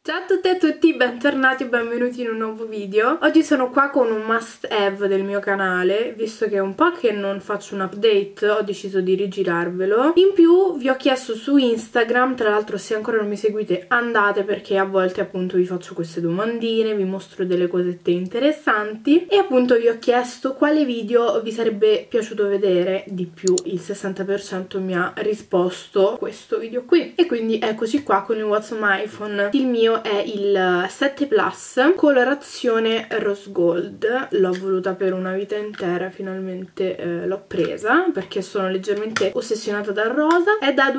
Ciao a tutte e a tutti, bentornati e benvenuti in un nuovo video. Oggi sono qua con un must have del mio canale, visto che è un po' che non faccio un update, ho deciso di rigirarvelo. In più vi ho chiesto su Instagram, tra l'altro se ancora non mi seguite andate perché a volte appunto vi faccio queste domandine, vi mostro delle cosette interessanti e appunto vi ho chiesto quale video vi sarebbe piaciuto vedere di più. Il 60% mi ha risposto questo video qui e quindi eccoci qua con il What's on my iPhone. Il mio è il 7 Plus colorazione rose gold. L'ho voluta per una vita intera, finalmente l'ho presa perché sono leggermente ossessionata dal rosa. È da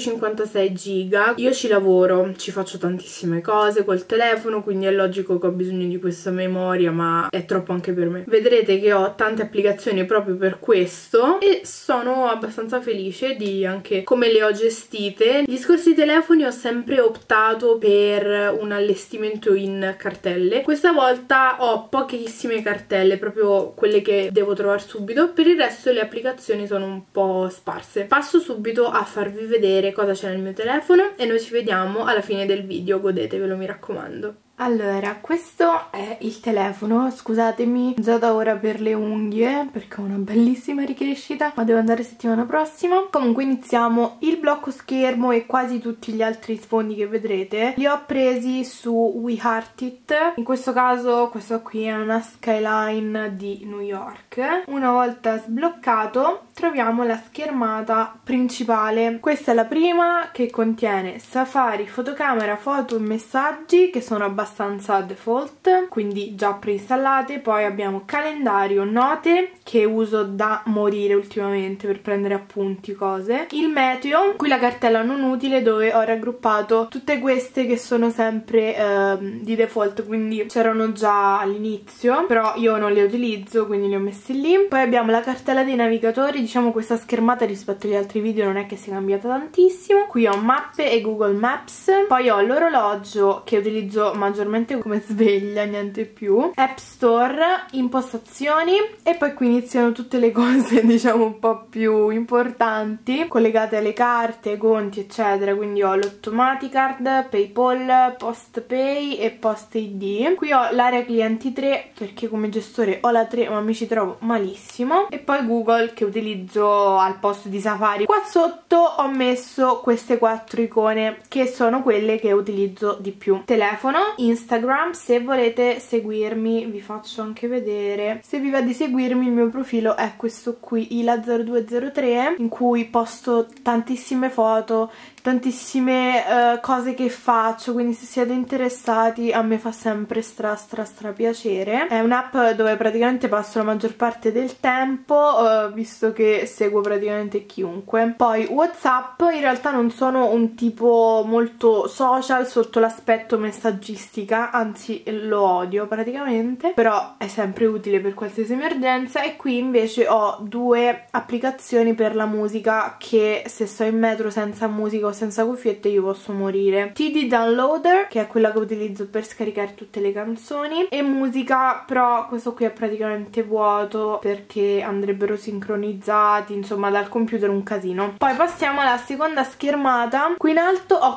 256 giga. Io ci lavoro, ci faccio tantissime cose col telefono, quindi è logico che ho bisogno di questa memoria, ma è troppo anche per me. Vedrete che ho tante applicazioni proprio per questo e sono abbastanza felice di anche come le ho gestite. Gli scorsi telefoni ho sempre optato per un allestimento in cartelle. Questa volta ho pochissime cartelle, proprio quelle che devo trovare subito. Per il resto le applicazioni sono un po' sparse. Passo subito a farvi vedere cosa c'è nel mio telefono e noi ci vediamo alla fine del video, godetevelo, mi raccomando. Allora, questo è il telefono, scusatemi già da ora per le unghie perché ho una bellissima ricrescita, ma devo andare settimana prossima. Comunque iniziamo. Il blocco schermo e quasi tutti gli altri sfondi che vedrete li ho presi su We Heart It. In questo caso questo qui è una skyline di New York. Una volta sbloccato troviamo la schermata principale. Questa è la prima, che contiene Safari, fotocamera, foto e messaggi, che sono abbastanza default, quindi già preinstallate. Poi abbiamo calendario, note, che uso da morire ultimamente per prendere appunti, cose. Il meteo, qui la cartella non utile dove ho raggruppato tutte queste che sono sempre di default, quindi c'erano già all'inizio, però io non le utilizzo, quindi le ho messe lì. Poi abbiamo la cartella dei navigatori. Diciamo questa schermata rispetto agli altri video non è che sia cambiata tantissimo. Qui ho mappe e Google Maps. Poi ho l'orologio che utilizzo maggiormente come sveglia, niente più. App Store, impostazioni e poi qui iniziano tutte le cose diciamo un po' più importanti collegate alle carte, conti eccetera. Quindi ho l'Automaticard, PayPal, PostPay e Post ID. Qui ho l'area clienti 3 perché come gestore ho la 3 ma mi ci trovo malissimo. E poi Google che utilizzo al posto di Safari. Qua sotto ho messo queste 4 icone che sono quelle che utilizzo di più. Telefono, Instagram, se volete seguirmi vi faccio anche vedere. Se vi va di seguirmi, il mio profilo è questo qui, Ila0203, in cui posto tantissime foto, tantissime cose che faccio, quindi se siete interessati a me fa sempre stra piacere. È un'app dove praticamente passo la maggior parte del tempo, visto che seguo praticamente chiunque. Poi WhatsApp, in realtà non sono un tipo molto social sotto l'aspetto messaggistica, anzi lo odio praticamente, però è sempre utile per qualsiasi emergenza. E qui invece ho 2 applicazioni per la musica, che se sto in metro senza musica o senza cuffiette io posso morire. TD Downloader, che è quella che utilizzo per scaricare tutte le canzoni, e musica, però questo qui è praticamente vuoto perché andrebbero sincronizzati, insomma dal computer un casino. Poi passiamo alla seconda schermata. Qui in alto ho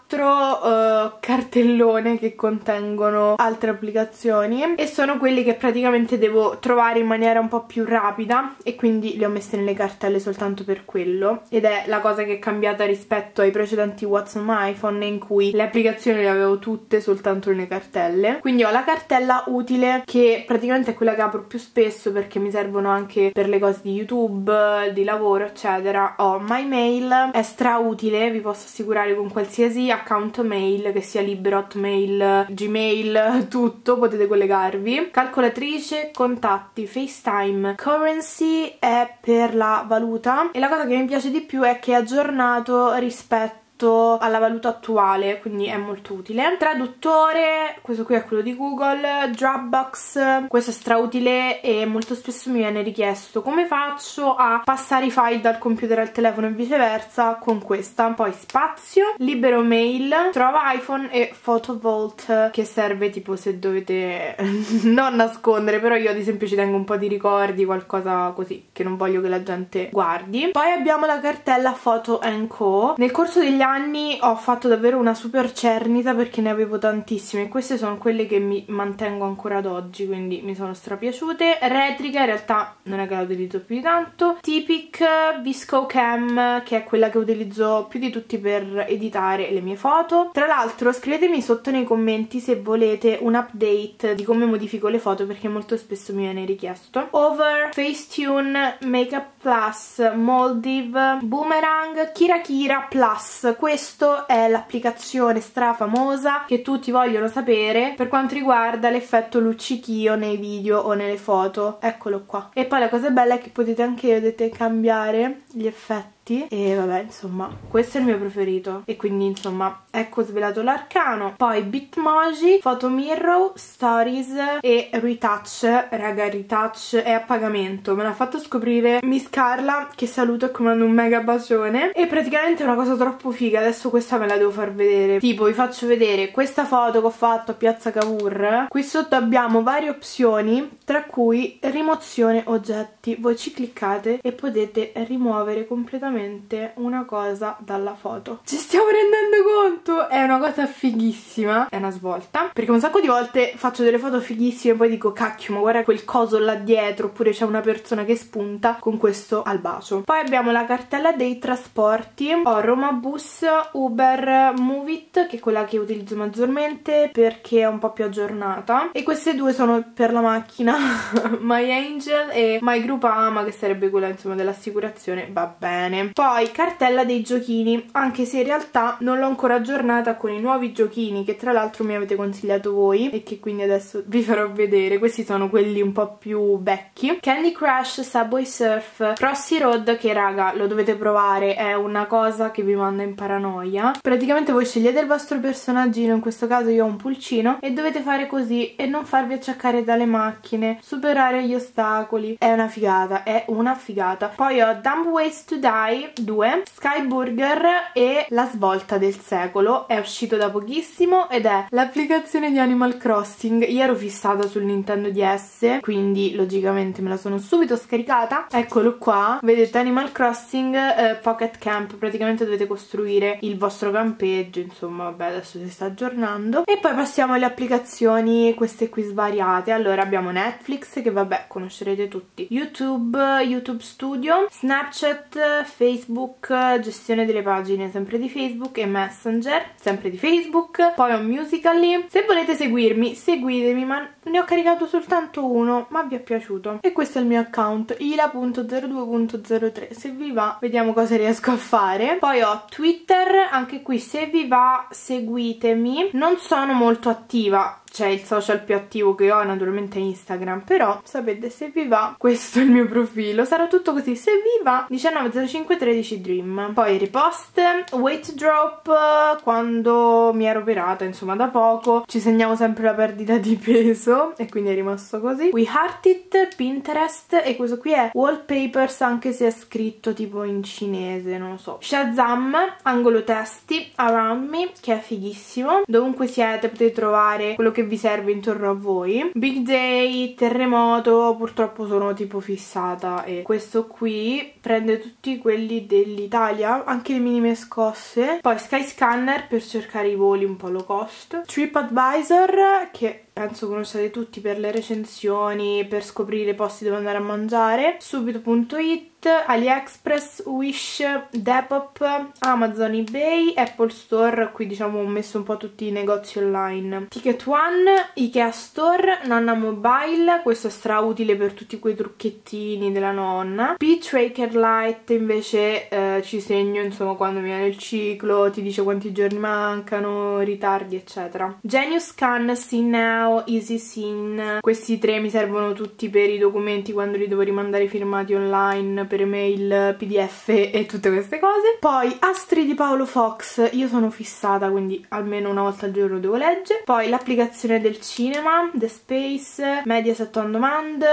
4 cartellone che contengono altre applicazioni e sono quelli che praticamente devo trovare in maniera un po' più rapida e quindi le ho messe nelle cartelle soltanto per quello, ed è la cosa che è cambiata rispetto ai precedenti What's on my iPhone in cui le applicazioni le avevo tutte soltanto nelle cartelle. Quindi ho la cartella utile, che praticamente è quella che apro più spesso perché mi servono anche per le cose di YouTube, di lavoro eccetera. Ho My Mail, è stra utile, vi posso assicurare, con qualsiasi account mail, che sia Libero, Hotmail, Gmail, tutto potete collegarvi. Calcolatrice, contatti, FaceTime, Currency è per la valuta, e la cosa che mi piace di più è che è aggiornato rispetto alla valuta attuale, quindi è molto utile. Traduttore, questo qui è quello di Google. Dropbox, questo è strautile e molto spesso mi viene richiesto come faccio a passare i file dal computer al telefono e viceversa con questa. Poi spazio, Libero Mail, Trova iPhone e Photo Vault, che serve tipo se dovete non nascondere, però io ad esempio ci tengo un po' di ricordi, qualcosa così che non voglio che la gente guardi. Poi abbiamo la cartella Photo & Co. Nel corso degli anni anni ho fatto davvero una super cernita perché ne avevo tantissime, e queste sono quelle che mi mantengo ancora ad oggi, quindi mi sono strapiaciute. Retrica in realtà non è che la utilizzo più di tanto. Tipic Visco Cam, che è quella che utilizzo più di tutti per editare le mie foto. Tra l'altro scrivetemi sotto nei commenti se volete un update di come modifico le foto, perché molto spesso mi viene richiesto. Over, Facetune, Makeup Plus, Moldiv, Boomerang, Kira Plus. Questo è l'applicazione strafamosa che tutti vogliono sapere per quanto riguarda l'effetto luccichio nei video o nelle foto. Eccolo qua. E poi la cosa bella è che potete anche, vedete, cambiare gli effetti. E vabbè, insomma, questo è il mio preferito. E quindi, insomma, ecco svelato l'arcano. Poi Bitmoji, Photo Mirror, Stories e Retouch. Raga, Retouch è a pagamento. Me l'ha fatto scoprire Miss Carla, che saluto e comando un mega bacione. E praticamente è una cosa troppo figa. Adesso questa me la devo far vedere. Tipo, vi faccio vedere questa foto che ho fatto a Piazza Cavour. Qui sotto abbiamo varie opzioni, tra cui rimozione oggetti. Voi ci cliccate e potete rimuovere completamente una cosa dalla foto. Ci stiamo rendendo conto? È una cosa fighissima. È una svolta, perché un sacco di volte faccio delle foto fighissime e poi dico cacchio, ma guarda quel coso là dietro, oppure c'è una persona che spunta. Con questo al bacio. Poi abbiamo la cartella dei trasporti. Ho Roma Bus, Uber, Movit, che è quella che utilizzo maggiormente perché è un po' più aggiornata, e queste due sono per la macchina. My Angel e My Groupama, che sarebbe quella insomma dell'assicurazione. Va bene. Poi cartella dei giochini, anche se in realtà non l'ho ancora aggiornata con i nuovi giochini che tra l'altro mi avete consigliato voi e che quindi adesso vi farò vedere. Questi sono quelli un po' più vecchi. Candy Crush, Subway Surf, Crossy Road, che raga lo dovete provare, è una cosa che vi manda in paranoia. Praticamente voi scegliete il vostro personaggino, in questo caso io ho un pulcino, e dovete fare così e non farvi acciaccare dalle macchine, superare gli ostacoli. È una figata, è una figata. Poi ho Dumb Ways to Die 2, Sky Burger e La Svolta del Secolo. È uscito da pochissimo ed è l'applicazione di Animal Crossing. Io ero fissata sul Nintendo DS, quindi logicamente me la sono subito scaricata. Eccolo qua, vedete Animal Crossing Pocket Camp. Praticamente dovete costruire il vostro campeggio, insomma vabbè, adesso si sta aggiornando. E poi passiamo alle applicazioni, queste qui svariate. Allora abbiamo Netflix, che vabbè conoscerete tutti, YouTube, YouTube Studio, Snapchat, Facebook, gestione delle pagine sempre di Facebook, e Messenger sempre di Facebook. Poi ho Musical.ly. Se volete seguirmi, seguitemi, ma ne ho caricato soltanto uno, ma vi è piaciuto. E questo è il mio account, ila.02.03. Se vi va, vediamo cosa riesco a fare. Poi ho Twitter, anche qui se vi va seguitemi. Non sono molto attiva, cioè il social più attivo che ho naturalmente è Instagram, però sapete, se vi va, questo è il mio profilo. Sarà tutto così, se vi va. 190513 Dream. Poi ripost, weight drop, quando mi ero operata, insomma da poco, ci segniamo sempre la perdita di peso e quindi è rimasto così. We Heart It, Pinterest, e questo qui è Wallpapers, anche se è scritto tipo in cinese, non lo so. Shazam, angolo testi, Around Me, che è fighissimo. Dovunque siete potete trovare quello che vi serve intorno a voi. Big Day, terremoto, purtroppo sono tipo fissata, e questo qui prende tutti quelli dell'Italia, anche le minime scosse. Poi Skyscanner per cercare i voli un po' low cost. TripAdvisor, che penso conosciate tutti per le recensioni, per scoprire posti dove andare a mangiare. Subito.it, AliExpress, Wish, Depop, Amazon, eBay, Apple Store. Qui diciamo ho messo un po' tutti i negozi online. Ticket One, Ikea Store, Nonna Mobile, questo è stra utile per tutti quei trucchettini della nonna. P-Tracker Lite invece ci segno insomma quando mi viene il ciclo, ti dice quanti giorni mancano, ritardi eccetera. Genius Scan, See Now, Easy Scene, questi tre mi servono tutti per i documenti quando li devo rimandare firmati online, per email, PDF e tutte queste cose. Poi Astri di Paolo Fox, io sono fissata, quindi almeno una volta al giorno devo leggere. Poi l'applicazione del cinema, The Space, Mediaset On Demand,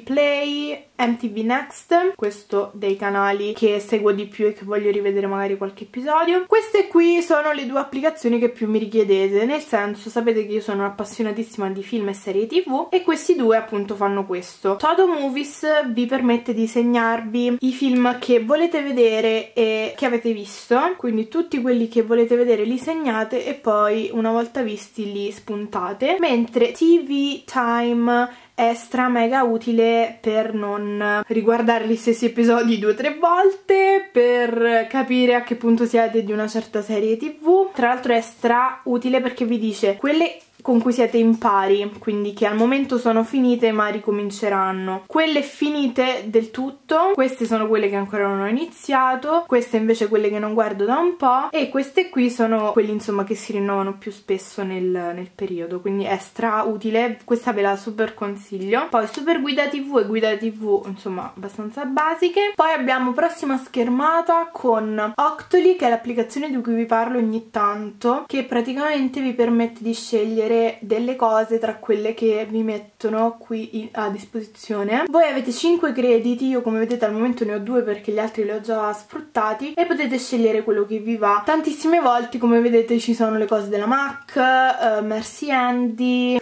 Dplay, MTV Next, questo dei canali che seguo di più e che voglio rivedere magari qualche episodio. Queste qui sono le due applicazioni che più mi richiedete, nel senso, sapete che io sono appassionatissima di film e serie TV e questi due appunto fanno questo. Todo Movies vi permette di segnarvi voi i film che volete vedere e che avete visto, quindi tutti quelli che volete vedere li segnate e poi una volta visti li spuntate, mentre TV Time è stra mega utile per non riguardare gli stessi episodi 2 o 3 volte, per capire a che punto siete di una certa serie TV. Tra l'altro è stra utile perché vi dice quelle con cui siete in pari, quindi che al momento sono finite ma ricominceranno, quelle finite del tutto, queste sono quelle che ancora non ho iniziato, queste invece quelle che non guardo da un po', e queste qui sono quelli insomma che si rinnovano più spesso nel periodo, quindi è stra utile, questa ve la super consiglio. Poi super guida TV e guida TV insomma abbastanza basiche. Poi abbiamo prossima schermata con Octoly, che è l'applicazione di cui vi parlo ogni tanto, che praticamente vi permette di scegliere delle cose tra quelle che vi mettono qui a disposizione. Voi avete 5 crediti, io come vedete al momento ne ho 2 perché gli altri li ho già sfruttati, e potete scegliere quello che vi va. Tantissime volte come vedete ci sono le cose della MAC, Mercy Andy,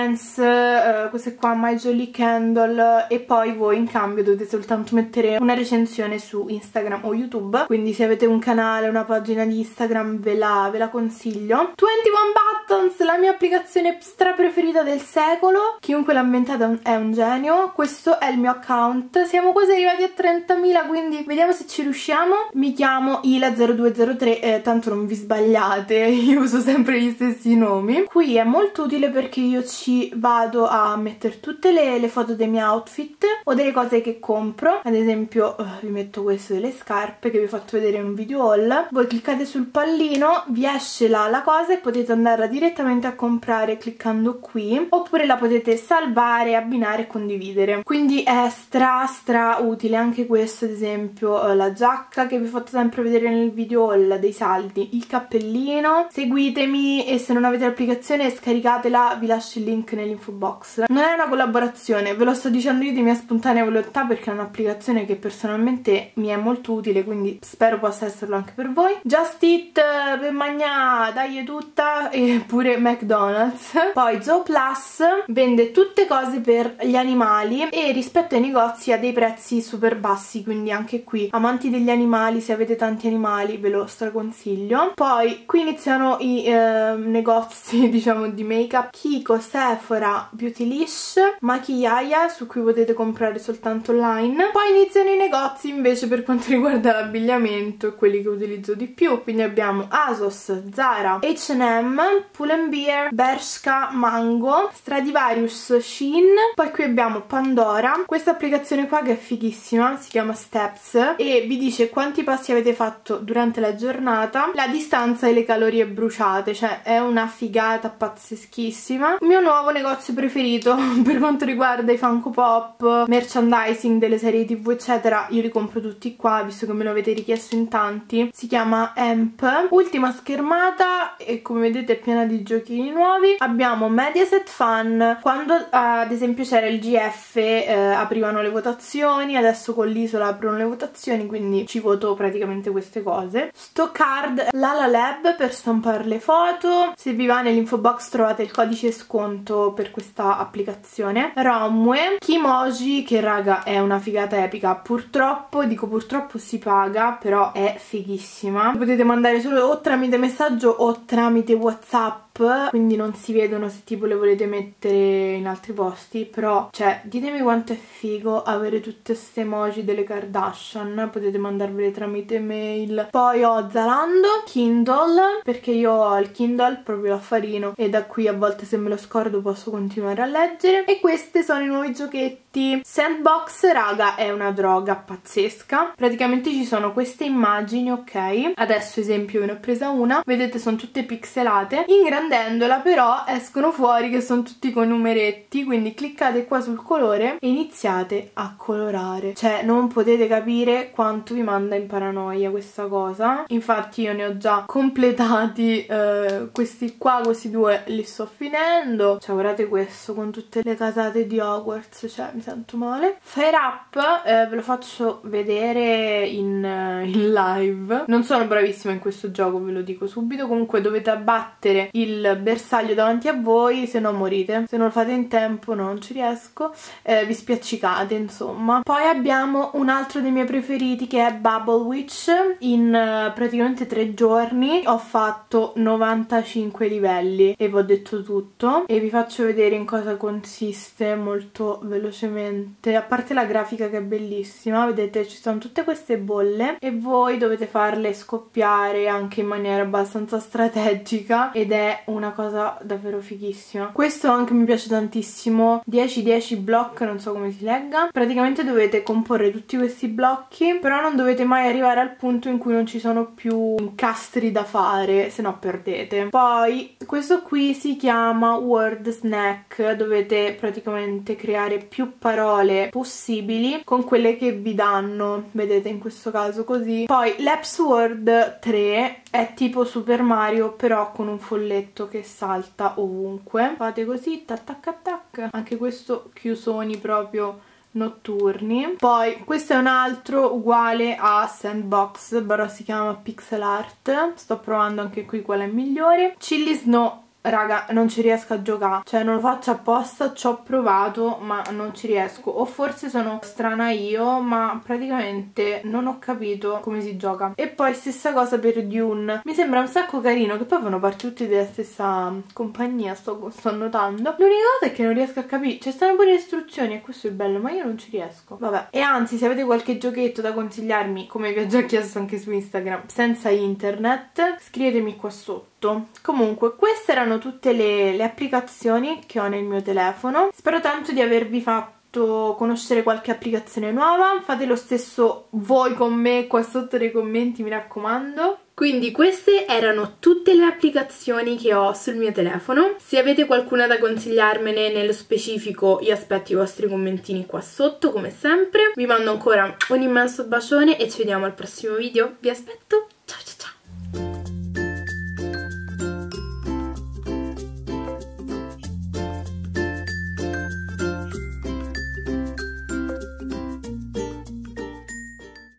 Clarence, queste qua My Jolly Candle, e poi voi in cambio dovete soltanto mettere una recensione su Instagram o YouTube, quindi se avete un canale, una pagina di Instagram ve la consiglio. 21 Buttons, la mia applicazione stra preferita del secolo, chiunque l'ha inventata è un genio. Questo è il mio account, siamo quasi arrivati a 30.000, quindi vediamo se ci riusciamo. Mi chiamo Ila0203, tanto non vi sbagliate, io uso sempre gli stessi nomi. Qui è molto utile perché io ci vado a mettere tutte le foto dei miei outfit o delle cose che compro, ad esempio vi metto questo delle scarpe che vi ho fatto vedere in un video haul. Voi cliccate sul pallino, vi esce la cosa e potete andarla direttamente a comprare cliccando qui, oppure la potete salvare, abbinare e condividere, quindi è stra utile. Anche questo ad esempio, la giacca che vi ho fatto sempre vedere nel video haul dei saldi, il cappellino. Seguitemi e se non avete l'applicazione scaricatela, vi lascio il link nell'info box. Non è una collaborazione, ve lo sto dicendo io di mia spontanea volontà perché è un'applicazione che personalmente mi è molto utile, quindi spero possa esserlo anche per voi. Just Eat per mangiare, dai tutta, e pure McDonald's. Poi Zooplus vende tutte cose per gli animali e rispetto ai negozi ha dei prezzi super bassi, quindi anche qui amanti degli animali, se avete tanti animali ve lo straconsiglio. Poi qui iniziano i negozi diciamo di make up: Kiko, Sephora, Beautylish, Maquillaya, su cui potete comprare soltanto online. Poi iniziano i negozi invece per quanto riguarda l'abbigliamento, quelli che utilizzo di più, quindi abbiamo ASOS, Zara, H&M, Pull&Bear, Bershka, Mango, Stradivarius, Shein. Poi qui abbiamo Pandora, questa applicazione qua che è fighissima, si chiama Steps e vi dice quanti passi avete fatto durante la giornata, la distanza e le calorie bruciate, cioè è una figata pazzeschissima. Il mio nuovo negozio preferito per quanto riguarda i Funko Pop, merchandising delle serie TV eccetera, io li compro tutti qua visto che me lo avete richiesto in tanti, si chiama Amp. Ultima schermata e come vedete è piena di giochini nuovi. Abbiamo Mediaset Fun, quando ad esempio c'era il GF aprivano le votazioni, adesso con l'Isola aprono le votazioni, quindi ci voto praticamente queste cose. Stockard, Lala Lab per stampare le foto, se vi va nell'info box trovate il codice sconto per questa applicazione. Romwe, Kimoji, che raga è una figata epica, purtroppo, dico purtroppo si paga, però è fighissima, potete mandare solo o tramite messaggio o tramite WhatsApp, quindi non si vedono se tipo le volete mettere in altri posti, però cioè ditemi quanto è figo avere tutte queste emoji delle Kardashian, potete mandarvele tramite mail. Poi ho Zalando, Kindle, perché io ho il Kindle proprio l'affarino e da qui a volte se me lo scordo posso continuare a leggere. E questi sono i nuovi giochetti. Sandbox raga è una droga pazzesca, praticamente ci sono queste immagini, ok, adesso esempio ve ne ho presa una, vedete sono tutte pixelate, ingrandendola però escono fuori che sono tutti con numeretti, quindi cliccate qua sul colore e iniziate a colorare, cioè non potete capire quanto vi manda in paranoia questa cosa. Infatti io ne ho già completati questi qua, questi due li sto finendo, cioè guardate questo con tutte le casate di Hogwarts, cioè mi sento male. Fire Up ve lo faccio vedere in live, non sono bravissima in questo gioco ve lo dico subito, comunque dovete abbattere il il bersaglio davanti a voi, se no morite. Se non lo fate in tempo non ci riesco, vi spiaccicate insomma. Poi abbiamo un altro dei miei preferiti che è Bubble Witch. In praticamente 3 giorni ho fatto 95 livelli e vi ho detto tutto, e vi faccio vedere in cosa consiste molto velocemente. A parte la grafica che è bellissima, vedete ci sono tutte queste bolle e voi dovete farle scoppiare anche in maniera abbastanza strategica, ed è una cosa davvero fighissima. Questo anche mi piace tantissimo, 10-10 block, non so come si legga. Praticamente dovete comporre tutti questi blocchi, però non dovete mai arrivare al punto in cui non ci sono più incastri da fare, se no perdete. Poi questo qui si chiama Word Snack, dovete praticamente creare più parole possibili con quelle che vi danno, vedete in questo caso così. Poi l'Apps Word 3 è tipo Super Mario però con un folletto che salta ovunque, fate così, tac tac tac, anche questo chiusoni proprio notturni. Poi questo è un altro uguale a Sandbox, però si chiama Pixel Art, sto provando anche qui qual è migliore. Chilli Snow, raga, non ci riesco a giocare, cioè non lo faccio apposta, ci ho provato ma non ci riesco, o forse sono strana io, ma praticamente non ho capito come si gioca. E poi stessa cosa per Dune, mi sembra un sacco carino, che poi fanno parte tutti della stessa compagnia, sto notando. L'unica cosa è che non riesco a capire, ci stanno pure le istruzioni e questo è bello, ma io non ci riesco, vabbè. E anzi, se avete qualche giochetto da consigliarmi, come vi ho già chiesto anche su Instagram, senza internet, scrivetemi qua sotto. Comunque queste erano tutte le applicazioni che ho nel mio telefono. Spero tanto di avervi fatto conoscere qualche applicazione nuova. Fate lo stesso voi con me qua sotto nei commenti, mi raccomando. Quindi queste erano tutte le applicazioni che ho sul mio telefono. Se avete qualcuna da consigliarmene nello specifico, io aspetto i vostri commentini qua sotto come sempre. Vi mando ancora un immenso bacione e ci vediamo al prossimo video. Vi aspetto!